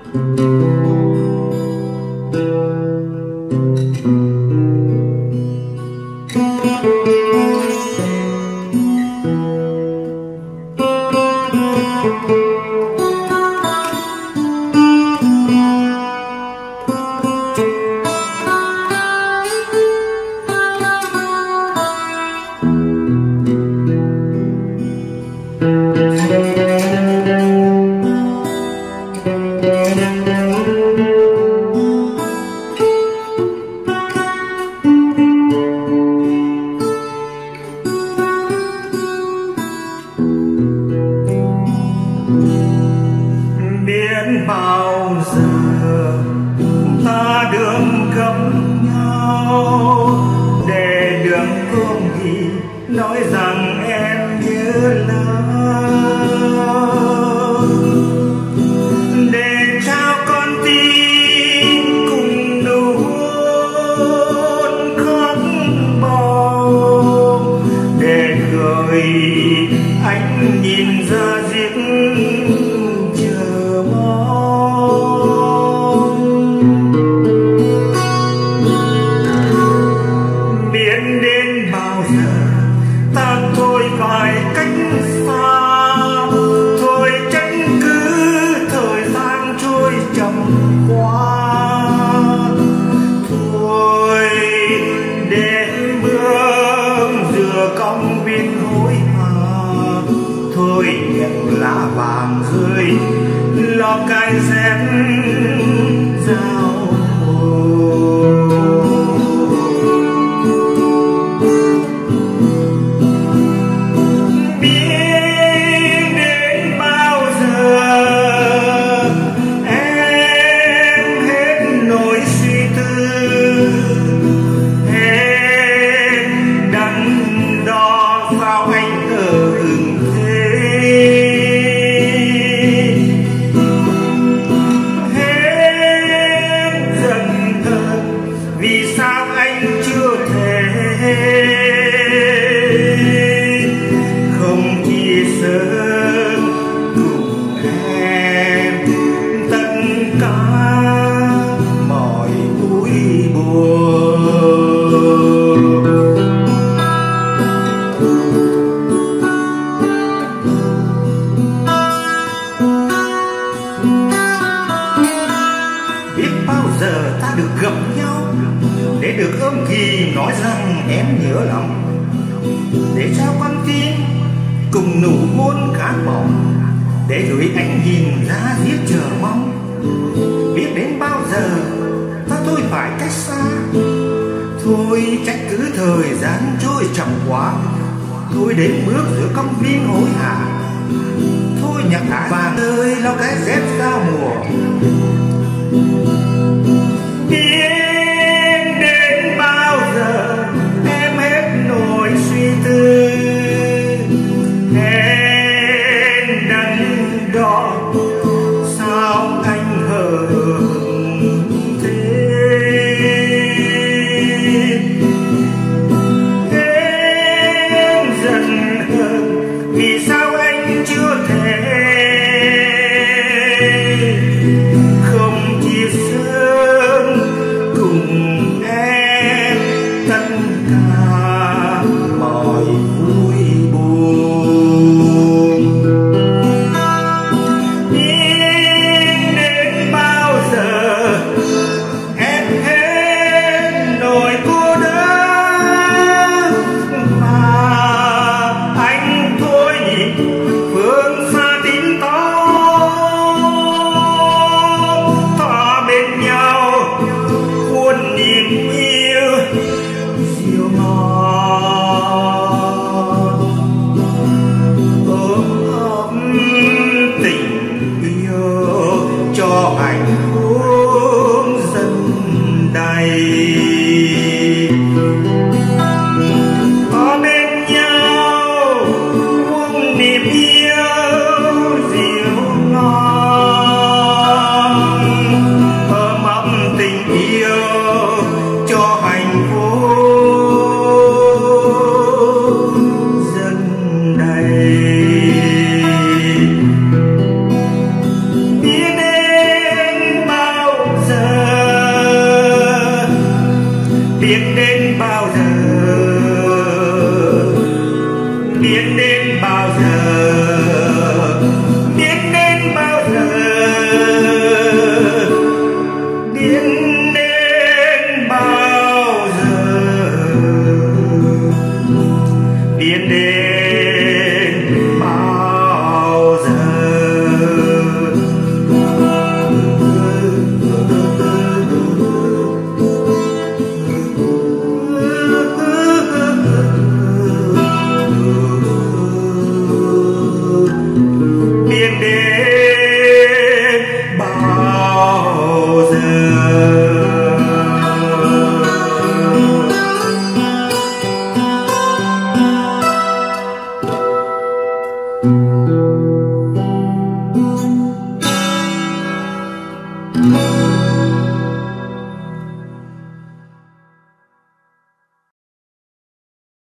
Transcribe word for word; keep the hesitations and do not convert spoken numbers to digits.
Biết bao giờ ta được gặp nhau, để được ôm ghì nói rằng em nhớ lắm, để trao con tim cùng nụ hôn khóc bầu, để gửi anh nhìn ra giết chờ mong. Biết đến bao giờ ta thôi phải cách xa, thôi tránh cứ thời gian trôi chậm qua, thôi đến bước giữa công viên hối hả, thôi nhận lá vàng rơi lo cái rét giao mùa. Biết đến bao giờ em hết nỗi suy tư, hết đắn đo sao anh ở thế, vì sao anh chưa thể không chia sẻ cùng em tất cả mọi vui buồn. Biết bao giờ ta được gặp nhau, để được ôm ghì nói rằng em nhớ lòng, để trao con tim cùng nụ hôn khát vọng, để gửi ánh nhìn ra giết chờ mong. Biết đến bao giờ ta thôi phải cách xa, thôi trách cứ thời gian trôi chậm quá, thôi đến bước giữa công viên hối hả, thôi nhặt ái vàng ơi lo cái rét giao mùa. Biết đến bao giờ em hết nỗi suy tư, hết đắn đo sao anh hờn thế, em giận hờn vì sao anh chưa thể không chia sẻ cùng em tất cả mọi vui buồn. Biết đến bao giờ em hết nỗi cô đơn, mà anh thôi nhìn phương xa tin tóc, ta bên nhau cuốn niềm yêu dịu ngọt, ôm ấp tình yêu cho hạnh phúc dần đầy.